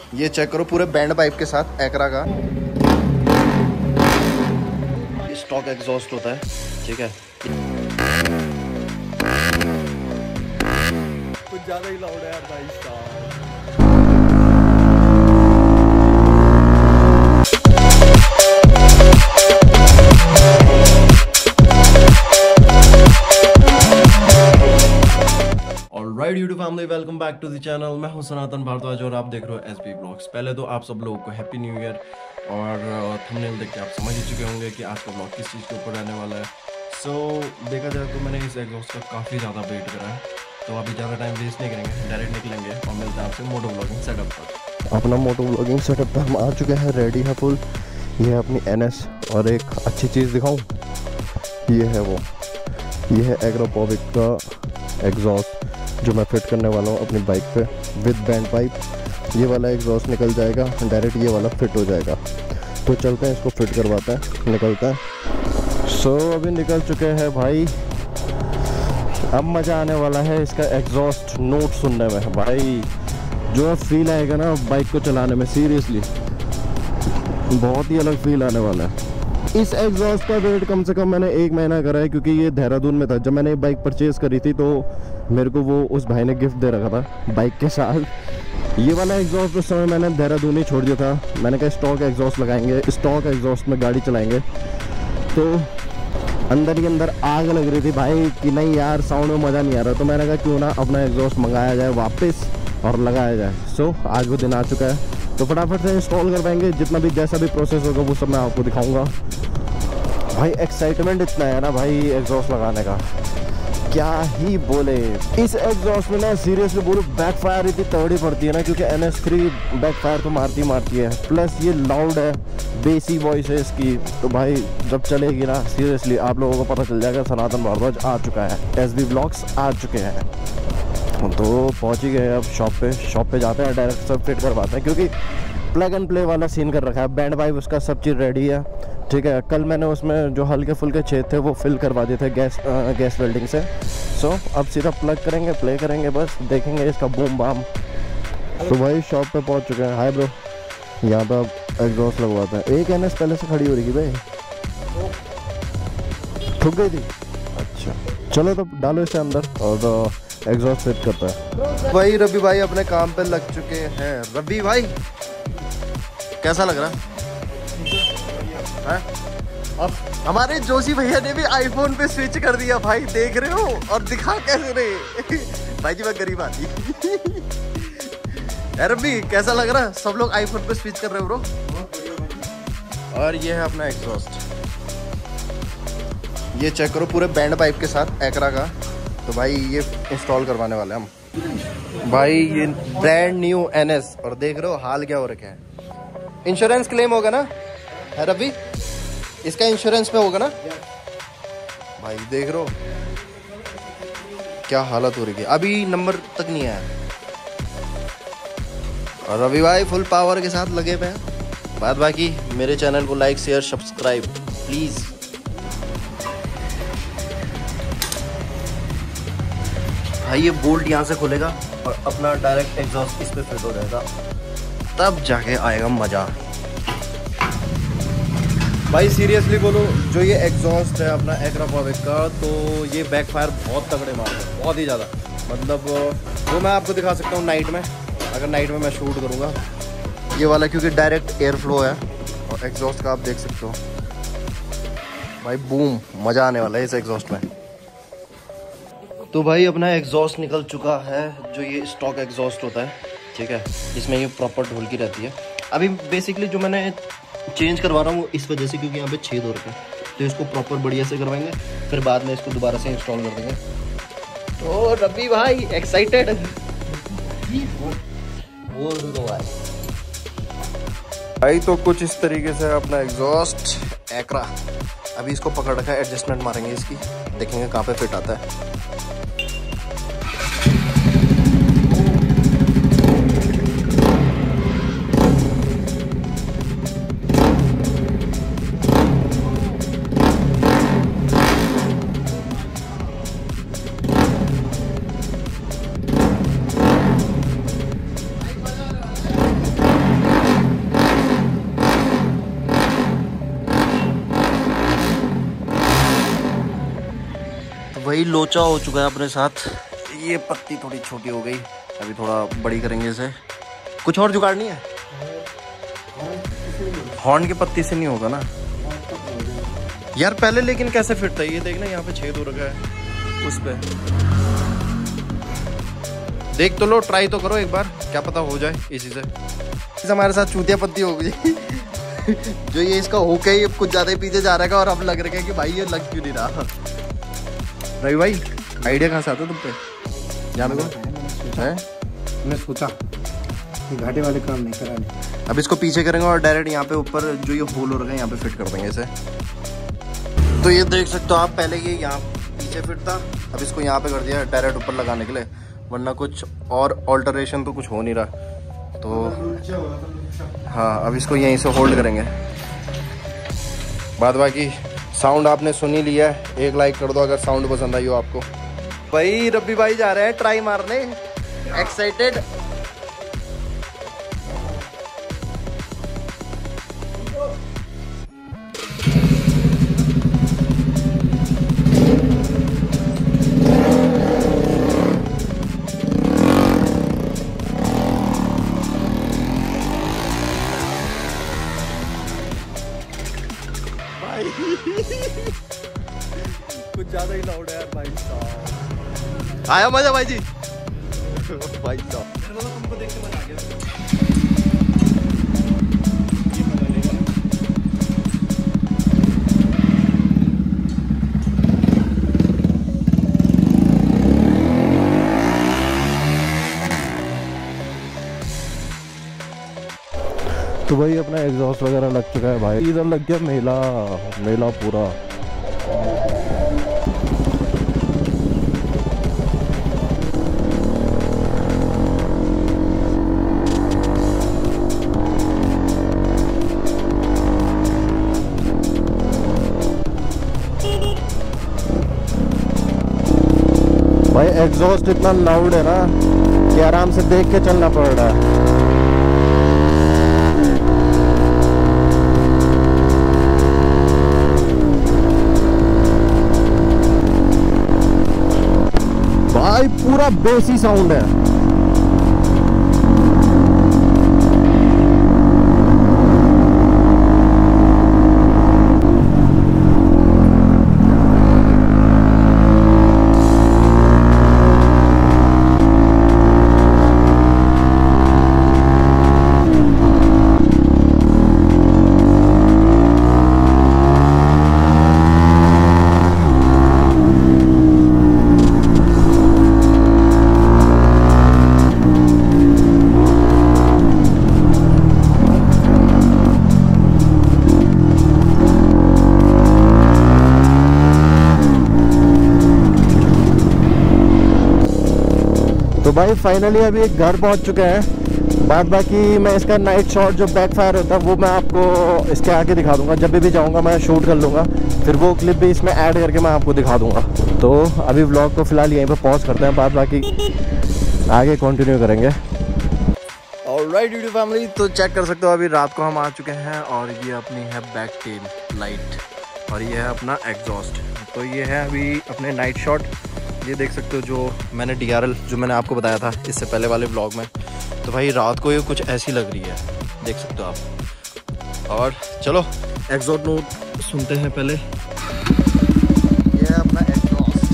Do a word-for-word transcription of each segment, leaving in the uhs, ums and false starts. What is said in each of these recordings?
ये चेक करो पूरे बैंड पाइप के साथ एकरा का स्टॉक एग्जॉस्ट होता है, ठीक है। कुछ ज्यादा ही लाउड है यार भाई साहब। Alright YouTube family, welcome back to the channel. मैं हूं सनातन भारद्वाज और आप देख रहे हो एसबी ब्लॉग्स। पहले तो आप सब लोगों को हैप्पी न्यू ईयर। और थंबनेल देख के आप समझ ही चुके होंगे कि आज का ब्लॉग किस चीज़ के ऊपर रहने वाला है। सो so, देखा जाए तो मैंने इस एग्जॉस्ट का काफ़ी ज़्यादा वेट करा है, तो अभी ज़्यादा टाइम वेस्ट नहीं करेंगे, डायरेक्ट निकलेंगे और मिलते हैं आपसे मोटो ब्लॉगिंग सेटअप पर। अपना मोटो ब्लॉगिंग सेटअप पर हम आ चुके हैं, रेडी है फुल। ये है अपनी एन एस और एक अच्छी चीज़ दिखाऊं, ये है वो ये है एग्रोपोविक का एग्जॉस्ट जो मैं फिट करने वाला हूँ अपनी बाइक पे विद बैंड पाइप। ये वाला एग्जॉस्ट निकल जाएगा, डायरेक्ट ये वाला फिट हो जाएगा। तो चलते हैं, इसको फिट करवाते हैं, निकलते हैं। सो so, अभी निकल चुके हैं भाई। अब मज़ा आने वाला है इसका एग्जॉस्ट नोट सुनने में भाई। जो फील आएगा ना बाइक को चलाने में, सीरियसली बहुत ही अलग फील आने वाला है। इस एग्जॉस्ट का वेट कम से कम मैंने एक महीना करा है, क्योंकि ये देहरादून में था। जब मैंने बाइक परचेज़ करी थी तो मेरे को वो उस भाई ने गिफ्ट दे रखा था बाइक के साथ। ये वाला एग्जॉस्ट उस समय मैंने देहरादून ही छोड़ दिया था। मैंने कहा स्टॉक एग्जॉस्ट लगाएंगे, स्टॉक एग्जॉस्ट में गाड़ी चलाएंगे। तो अंदर ही अंदर आग लग रही थी भाई कि नहीं यार साउंड में मज़ा नहीं आ रहा। तो मैंने कहा क्यों ना अपना एग्जॉस्ट मंगाया जाए वापस और लगाया जाए। सो आज वो दिन आ चुका है, तो फटाफट से इंस्टॉल कर पाएंगे। जितना भी जैसा भी प्रोसेस होगा वो सब मैं आपको दिखाऊंगा। भाई एक्साइटमेंट इतना है ना भाई एग्जॉस्ट लगाने का, क्या ही बोले। इस एग्जॉस्ट में ना सीरियसली बोलो बैकफायर इतनी तगड़ी पड़ती है ना, क्योंकि एन एस थ्री बैकफायर तो मारती मारती है, प्लस ये लाउड है, बेसी वॉइस है इसकी। तो भाई जब चलेगी ना सीरियसली आप लोगों को पता चल जाएगा सनातन भारद्वाज आ चुका है, एसबी ब्लॉग्स आ चुके हैं। तो पहुंच ही गए अब शॉप पे। शॉप पे जाते हैं, डायरेक्ट सब फिट करवाते हैं, क्योंकि प्लग एंड प्ले वाला सीन कर रखा है। बैंड पाइप उसका सब चीज़ रेडी है, ठीक है। कल मैंने उसमें जो हल्के फुल्के छेद थे वो फिल करवा दिए थे गैस आ, गैस वेल्डिंग से। सो अब सीधा प्लग करेंगे, प्ले करेंगे, बस देखेंगे इसका बूम बाम। तो भाई शॉप पे पहुंच चुके हैं। हाय ब्रो, यहाँ पे अब एग्जॉस्ट लगवाते हैं। एक एन एस पहले से खड़ी हो रही थी भाई, ठुक गई थी। अच्छा चलो तो डालो इसे अंदर और एग्जॉस्ट फिट करता है। भाई रवि भाई अपने काम पे लग चुके हैं। रवि भाई कैसा लग रहा है? अब हमारे जोशी भैया ने भी आईफोन पे स्विच कर दिया भाई, देख रहे हो? और दिखा कैसे रहे भाई जी, मैं गरीब आदमी। रवि कैसा लग रहा है? सब लोग आईफोन पे स्विच कर रहे हो ब्रो। और ये है अपना एग्जॉस्ट, ये चेक करो पूरे बैंड पाइप के साथ एकरा का। तो भाई ये इंस्टॉल करवाने वाले हम भाई। ये ब्रांड न्यू एन एस, और देख रहे हो हाल क्या हो रखा है। इंश्योरेंस क्लेम होगा ना है रवि? इसका इंश्योरेंस में होगा ना भाई? देख रहे हो क्या हालत हो रही है, अभी नंबर तक नहीं आया। और रवि भाई फुल पावर के साथ लगे हुए हैं। बात बाकी मेरे चैनल को लाइक शेयर सब्सक्राइब प्लीज। भाई ये बोल्ट यहाँ से खुलेगा और अपना डायरेक्ट एग्जॉस्ट इस पे फिट हो जाएगा, तब जाके आएगा मजा भाई। सीरियसली बोलो, जो ये एग्जॉस्ट है अपना एग्रोपोविक का, तो ये बैकफायर बहुत तगड़े मारते हैं, बहुत ही ज़्यादा। मतलब वो मैं आपको दिखा सकता हूँ नाइट में, अगर नाइट में मैं शूट करूँगा ये वाला, क्योंकि डायरेक्ट एयर फ्लो है और एग्जॉस्ट का आप देख सकते हो भाई। बूम, मज़ा आने वाला है इस एग्जॉस्ट में। तो भाई अपना एग्जॉस्ट निकल चुका है, जो ये स्टॉक एग्जॉस्ट होता है, ठीक है। इसमें ये प्रॉपर ढोल की रहती है। अभी बेसिकली जो मैंने चेंज करवा रहा हूँ वो इस वजह से, क्योंकि यहाँ पे छेद हो रखे हैं, तो इसको प्रॉपर बढ़िया से करवाएंगे, फिर बाद में इसको दोबारा से इंस्टॉल कर देंगे। तो रवि भाई एक्साइटेड बोल दो भाई। भाई तो कुछ इस तरीके से अपना एग्जॉस्ट एकरा। अभी इसको पकड़ रखा है, एडजस्टमेंट मारेंगे इसकी, देखेंगे कहाँ पे फिट आता है। वही लोचा हो चुका है अपने साथ। ये पत्ती थोड़ी छोटी हो गई, अभी थोड़ा बड़ी करेंगे इसे। कुछ और जुगाड़ नहीं है? हॉर्न की पत्ती से नहीं होगा ना यार। पहले लेकिन कैसे फिट था ये देखना, यहाँ पे छेद हो रखा है उस पे। देख तो लो, ट्राई तो करो एक बार, क्या पता हो जाए इसी से। इस हमारे साथ चूतिया पत्ती हो गई जो ये इसका होके ही कुछ ज्यादा ही पीछे जा रहा है और अब लग रहा है कि भाई ये लग क्यों नहीं रहा। रवि भाई आइडिया कहाँ से आता तुम पे? जाने को है मैंने सोचा कि घाटे वाले काम नहीं कराने। अब इसको पीछे करेंगे और डायरेक्ट यहाँ पे ऊपर जो ये होल हो रखा है यहाँ पे फिट कर देंगे इसे। तो ये देख सकते हो आप, पहले ये यहाँ पीछे फिट था, अब इसको यहाँ पे कर दिया डायरेक्ट ऊपर लगाने के लिए, वरना कुछ और ऑल्टरेशन तो कुछ हो नहीं रहा। तो हाँ, अब इसको यहीं से होल्ड करेंगे। बाद बाकी साउंड आपने सुन ही लिया है। एक लाइक कर दो अगर साउंड पसंद आई हो आपको। भाई रब्बी भाई जा रहे हैं ट्राई मारने, एक्साइटेड। कुछ ज्यादा ही लाउड है यार भाई साहब। आया मजा भाई जी? भाई साहब तुमको देख के मजा आ गया। तो भाई अपना एग्जॉस्ट वगैरह लग चुका है भाई। इधर लग गया मेला, मेला पूरा। भाई एग्जॉस्ट इतना लाउड है ना कि आराम से देख के चलना पड़ रहा है। भाई पूरा बेसी साउंड है। तो भाई फाइनली अभी एक घर पहुंच चुके हैं। बाद बाकी मैं इसका नाइट शॉट जो बैक फायर होता है वो मैं आपको इसके आगे दिखा दूंगा। जब भी जाऊंगा मैं शूट कर लूँगा, फिर वो क्लिप भी इसमें ऐड करके मैं आपको दिखा दूंगा। तो अभी व्लॉग को फिलहाल यहीं पर पॉज करते हैं, बाद बाकी आगे कंटिन्यू करेंगे। ऑलराइट यूट्यूब फैमिली, तो चेक कर सकते हो अभी रात को हम आ चुके हैं और ये अपनी है बैक टेल लाइट और ये है अपना एग्जॉस्ट। तो ये है अभी अपने नाइट शॉट। ये देख सकते हो जो मैंने डी आर एल जो मैंने आपको बताया था इससे पहले वाले ब्लॉग में। तो भाई रात को ये कुछ ऐसी लग रही है, देख सकते हो आप। और चलो एग्जॉस्ट नोट सुनते हैं पहले। ये है अपना एग्जॉस्ट।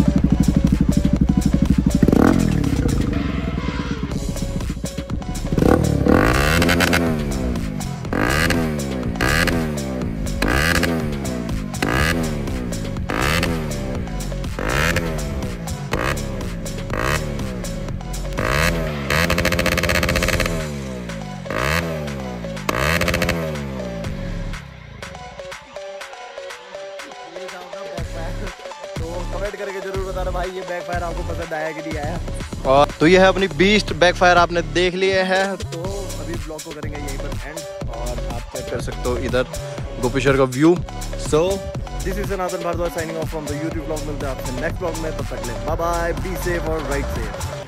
कमेंट करके जरूर बताना भाई ये बैकफायर आपको पसंद आया कि नहीं आया। और तो ये है अपनी बीस्ट बैकफायर आपने देख लिए हैं। तो अभी ब्लॉग को करेंगे यहीं पर एंड और आप चेक कर सकते हो इधर गोपेश्वर का view. So this is Sanatan Bharadwaj signing off from the YouTube blog. मिलते हैं आपसे नेक्स्ट ब्लॉग में, तब तक ले बाय बाय, बी सेफ और राइट सेफ।